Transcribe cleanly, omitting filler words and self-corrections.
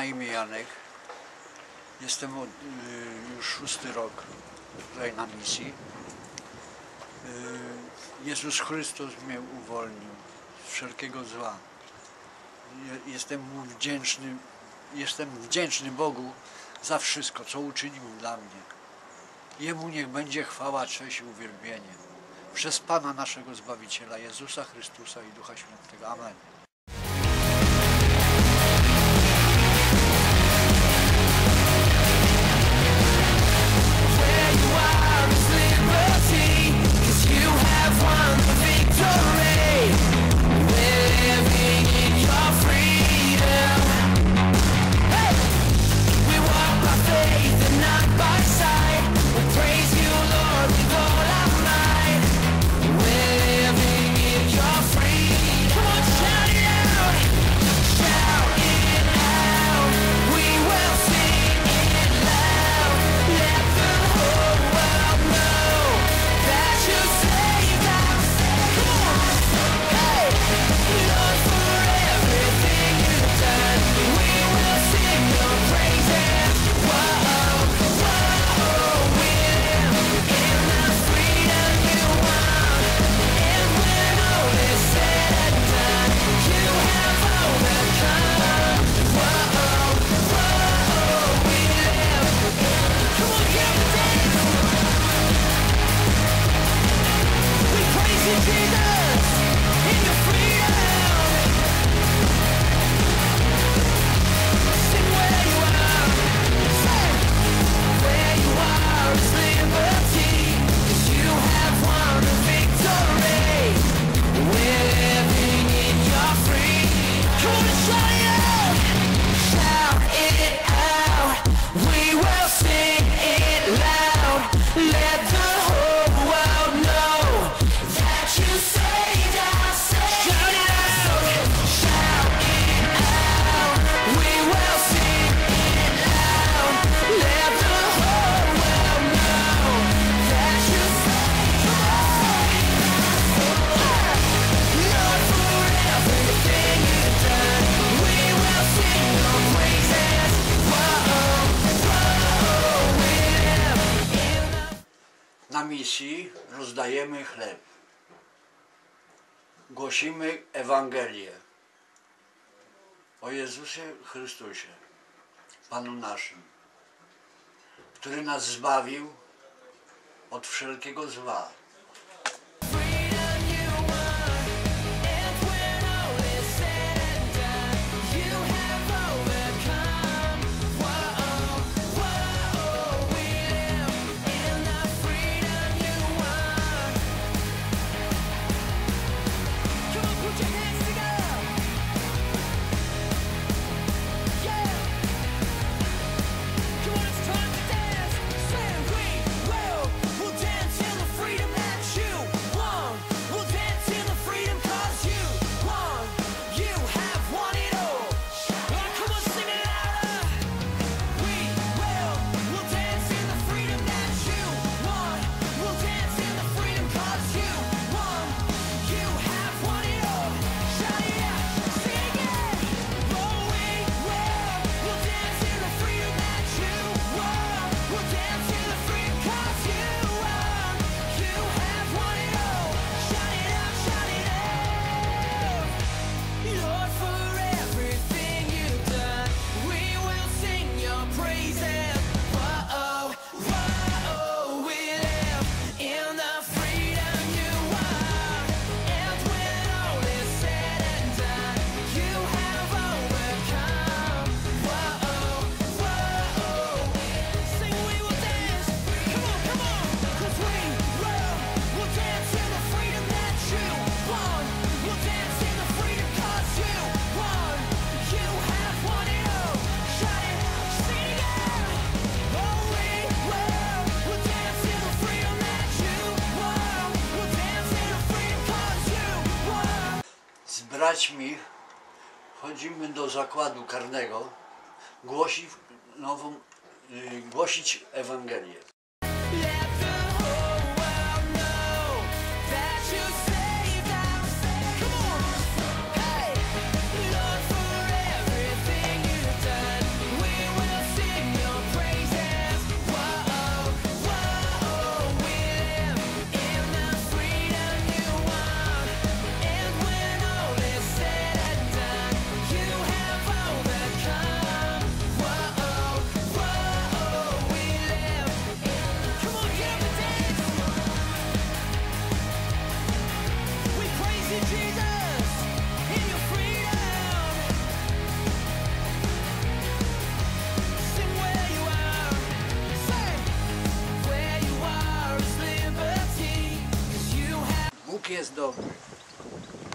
imię Janek. Jestem już 6. rok tutaj na misji. Jezus Chrystus mnie uwolnił z wszelkiego zła. Jestem mu wdzięczny, Bogu za wszystko, co uczynił dla mnie. Jemu niech będzie chwała, cześć i uwielbienie przez Pana naszego Zbawiciela, Jezusa Chrystusa i Ducha Świętego. Amen. Na misji rozdajemy chleb, głosimy Ewangelię o Jezusie Chrystusie, Panu naszym, który nas zbawił od wszelkiego zła. Z braćmi chodzimy do zakładu karnego głosić Ewangelię. Bóg jest dobry.